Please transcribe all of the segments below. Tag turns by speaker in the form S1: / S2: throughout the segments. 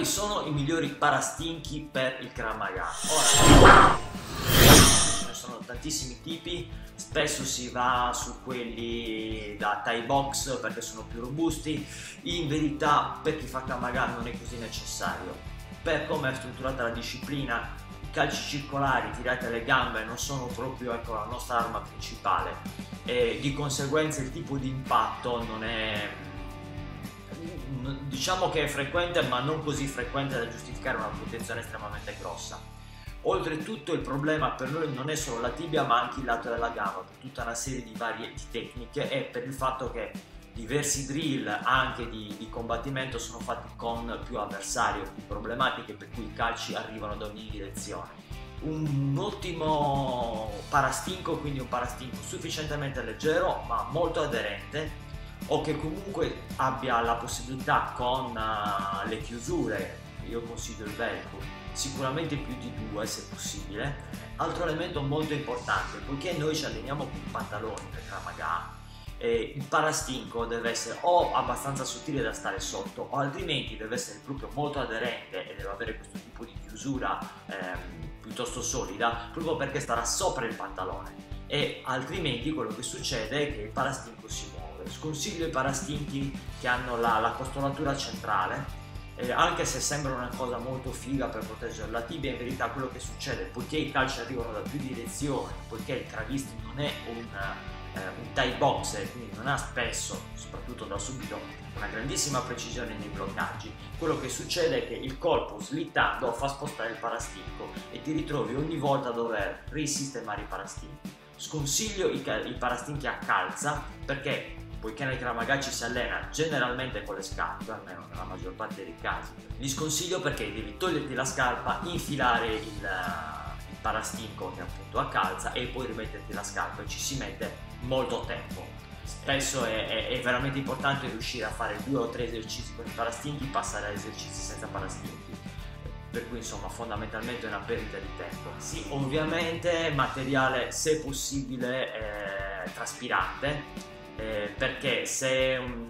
S1: sono i migliori parastinchi per il Krav Maga? Ora, ce ne sono tantissimi tipi, spesso si va su quelli da Thai box perché sono più robusti. In verità per chi fa Krav Maga non è così necessario. Per come è strutturata la disciplina, i calci circolari tirati alle gambe non sono proprio, ecco, la nostra arma principale e di conseguenza il tipo di impatto non è, diciamo che è frequente, ma non così frequente da giustificare una protezione estremamente grossa. Oltretutto il problema per noi non è solo la tibia ma anche il lato della gamba, per tutta una serie di varie tecniche e per il fatto che diversi drill anche di combattimento sono fatti con più avversari o più problematiche, per cui i calci arrivano da ogni direzione. Un ottimo parastinco, quindi un parastinco sufficientemente leggero ma molto aderente, o che comunque abbia la possibilità con le chiusure, io consiglio il velcro, sicuramente più di 2 se possibile. Altro elemento molto importante, poiché noi ci alleniamo con i pantaloni per Krav Maga, il parastinco deve essere o abbastanza sottile da stare sotto, o altrimenti deve essere proprio molto aderente e deve avere questo tipo di chiusura piuttosto solida, proprio perché starà sopra il pantalone, e altrimenti quello che succede è che il parastinco si muove. Sconsiglio i parastinchi che hanno la costolatura centrale, anche se sembra una cosa molto figa per proteggere la tibia, in verità quello che succede, poiché i calci arrivano da più direzioni, poiché il kravista non è un Thai boxer, quindi non ha spesso, soprattutto da subito, una grandissima precisione nei bloccaggi, quello che succede è che il colpo slittando fa spostare il parastinco e ti ritrovi ogni volta a dover risistemare i parastinchi. Sconsiglio i parastinchi a calza, perché poiché nel Krav Maga ci si allena generalmente con le scarpe, almeno nella maggior parte dei casi, li sconsiglio perché devi toglierti la scarpa, infilare il parastinco che è appunto a calza e poi rimetterti la scarpa, e ci si mette molto tempo. Spesso è veramente importante riuscire a fare 2 o 3 esercizi con i parastinchi, passare a esercizi senza parastinchi, per cui insomma fondamentalmente è una perdita di tempo. Sì, ovviamente materiale se possibile traspirante, perché se è un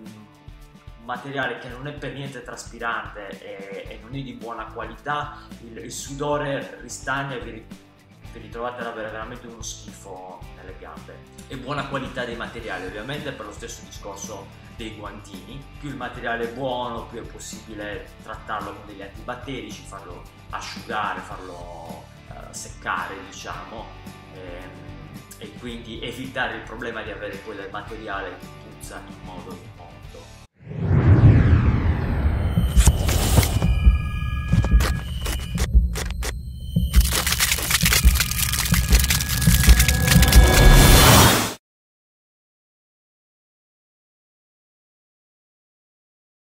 S1: materiale che non è per niente traspirante e non è di buona qualità, il sudore ristagna e vi ritrovate ad avere veramente uno schifo nelle gambe. E buona qualità dei materiali, ovviamente, per lo stesso discorso dei guantini. Più il materiale è buono, più è possibile trattarlo con degli antibatterici, farlo asciugare, farlo seccare, diciamo, e quindi evitare il problema di avere poi del materiale che puzza in modo